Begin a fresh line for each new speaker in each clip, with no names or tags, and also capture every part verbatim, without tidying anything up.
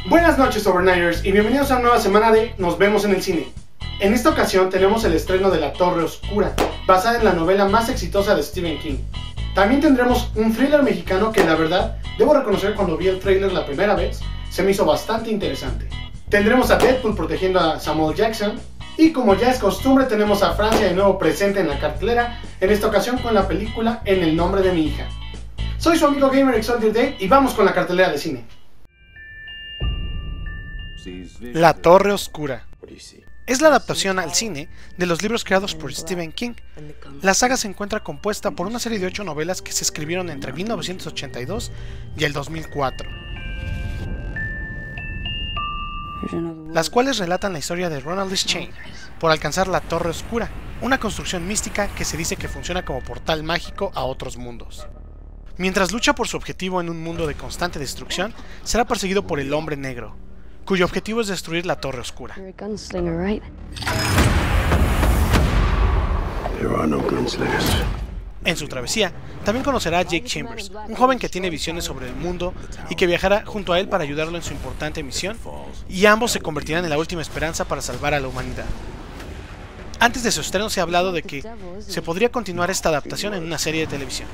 Buenas noches, Overnighters, y bienvenidos a una nueva semana de Nos vemos en el cine. En esta ocasión tenemos el estreno de La Torre Oscura, basada en la novela más exitosa de Stephen King. También tendremos un thriller mexicano que, la verdad, debo reconocer, cuando vi el trailer la primera vez, se me hizo bastante interesante. Tendremos a Deadpool protegiendo a Samuel Jackson, y como ya es costumbre, tenemos a Francia de nuevo presente en la cartelera, en esta ocasión con la película En el nombre de mi hija. Soy su amigo Gamer Exalted Day y vamos con la cartelera de cine. La Torre Oscura es la adaptación al cine de los libros creados por Stephen King. La saga se encuentra compuesta por una serie de ocho novelas que se escribieron entre mil novecientos ochenta y dos y el dos mil cuatro, las cuales relatan la historia de Ronald Chane por alcanzar la Torre Oscura, una construcción mística que se dice que funciona como portal mágico a otros mundos. Mientras lucha por su objetivo en un mundo de constante destrucción, será perseguido por el Hombre Negro, cuyo objetivo es destruir la Torre Oscura. En su travesía, también conocerá a Jake Chambers, un joven que tiene visiones sobre el mundo y que viajará junto a él para ayudarlo en su importante misión, y ambos se convertirán en la última esperanza para salvar a la humanidad. Antes de su estreno se ha hablado de que se podría continuar esta adaptación en una serie de televisión.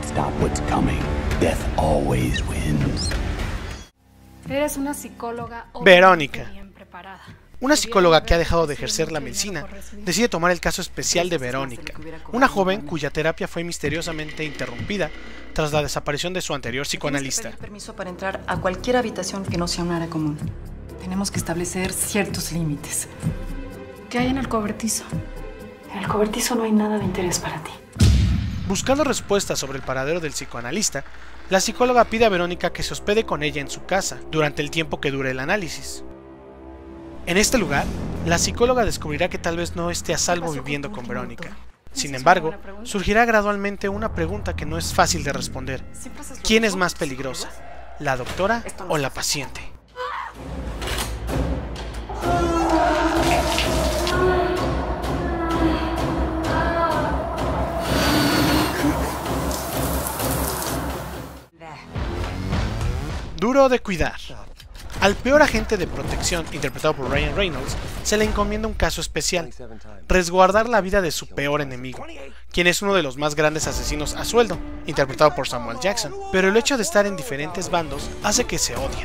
Eres una psicóloga
Verónica.
bien preparada.
Una psicóloga que ha dejado de ejercer la medicina decide tomar el caso especial de Verónica, una joven cuya terapia fue misteriosamente interrumpida tras la desaparición de su anterior psicoanalista.
Tienes que pedir permiso para entrar a cualquier habitación que no sea un área común. Tenemos que establecer ciertos límites.
¿Qué hay en el cobertizo?
En el cobertizo no hay nada de interés para ti.
Buscando respuestas sobre el paradero del psicoanalista, la psicóloga pide a Verónica que se hospede con ella en su casa durante el tiempo que dure el análisis. En este lugar, la psicóloga descubrirá que tal vez no esté a salvo viviendo con Verónica. Sin embargo, surgirá gradualmente una pregunta que no es fácil de responder. ¿Quién es más peligrosa, la doctora o la paciente? Duro de cuidar. Al peor agente de protección, interpretado por Ryan Reynolds, se le encomienda un caso especial: resguardar la vida de su peor enemigo, quien es uno de los más grandes asesinos a sueldo, interpretado por Samuel Jackson. Pero el hecho de estar en diferentes bandos hace que se odien.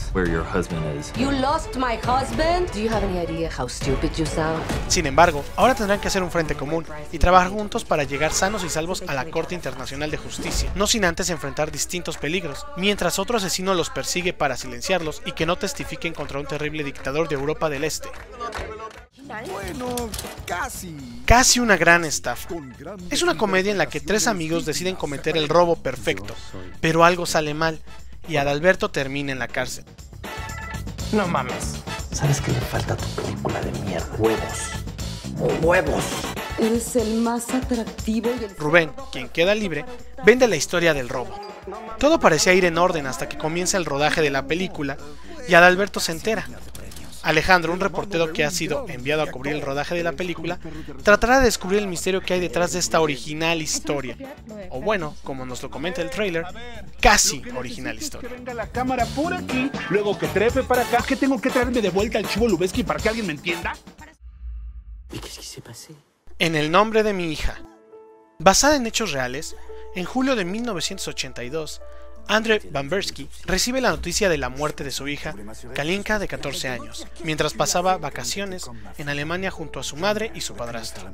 Sin embargo, ahora tendrán que hacer un frente común y trabajar juntos para llegar sanos y salvos a la Corte Internacional de Justicia, no sin antes enfrentar distintos peligros, mientras otro asesino los persigue para silenciarlos y que no testifiquen contra un terrible dictador de Europa del Este.
Bueno, casi.
Casi una gran estafa. Es una comedia en la que tres amigos deciden cometer el robo perfecto, pero algo sale mal y Adalberto termina en la cárcel.
No mames. ¿Sabes qué le falta a tu película de mierda? Huevos. ¡Huevos!
Eres el más atractivo y el...
Rubén, quien queda libre, vende la historia del robo. Todo parecía ir en orden hasta que comienza el rodaje de la película y Adalberto se entera. Alejandro, un reportero que ha sido enviado a cubrir el rodaje de la película, tratará de descubrir el misterio que hay detrás de esta original historia. O bueno, como nos lo comenta el trailer, casi original historia.
Que venga la cámara por aquí, luego que trepe para acá, que tengo que traerme de vuelta al Chivo Lubeski para que alguien me entienda.
En el nombre de mi hija. Basada en hechos reales, en julio de mil novecientos ochenta y dos, Andrzej Bamberski recibe la noticia de la muerte de su hija, Kalinka, de catorce años, mientras pasaba vacaciones en Alemania junto a su madre y su padrastro.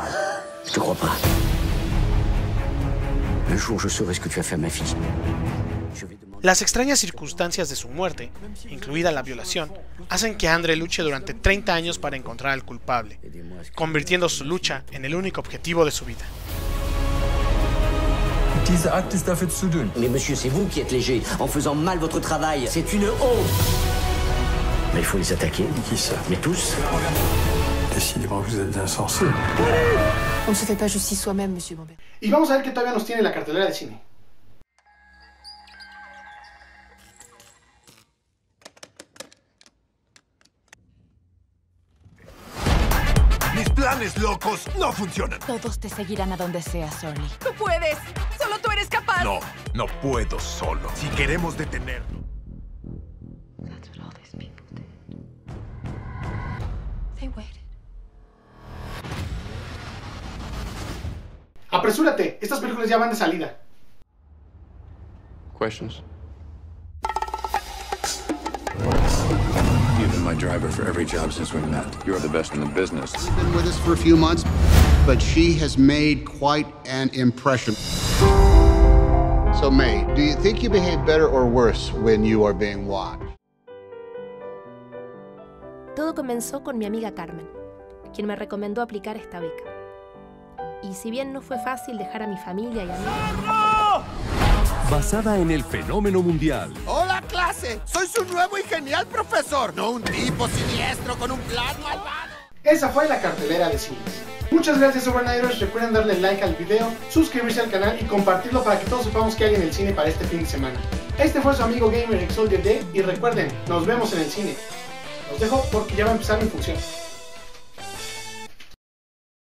Las extrañas circunstancias de su muerte, incluida la violación, hacen que Andrzej luche durante treinta años para encontrar al culpable, convirtiendo su lucha en el único objetivo de su vida.
Diese acte ist dafür zu dünn.
Mais monsieur, c'est vous qui êtes léger en faisant mal votre travail. C'est une honte. Mais il faut les attaquer.
Qui ça?
Mais tous.
Décidément, vous êtes insensé.
On ne se fait pas justice soi-même, monsieur Bamberg.
Y vamos a ver qué todavía nos tiene la cartelera de cine.
Mis planes locos no funcionan.
Todos te seguirán a donde seas, Orly.
¡Tú puedes! ¡Solo tú eres capaz!
No, no puedo solo. Si queremos detenerlo.
That's what all this
Apresúrate, estas películas ya van de salida.
Questions? You've been my driver for every job since we met. You're the best in the business.
She's been with us for a few months, but she has made quite an impression. So, May, do you think you behave better or worse when you are being watched?
Todo comenzó con mi amiga Carmen, quien me recomendó aplicar esta beca. Y si bien no fue fácil dejar a mi familia y amigos...
Basada en el fenómeno mundial.
¡Hola, clase! Soy su nuevo y genial profesor, no un tipo siniestro con un plan malvado.
Esa fue la cartelera de cines. Muchas gracias, Overnighter's. Recuerden darle like al video, suscribirse al canal y compartirlo para que todos sepamos qué hay en el cine para este fin de semana. Este fue su amigo Gamer Exoldier D y recuerden, nos vemos en el cine. Los dejo porque ya va a empezar mi función.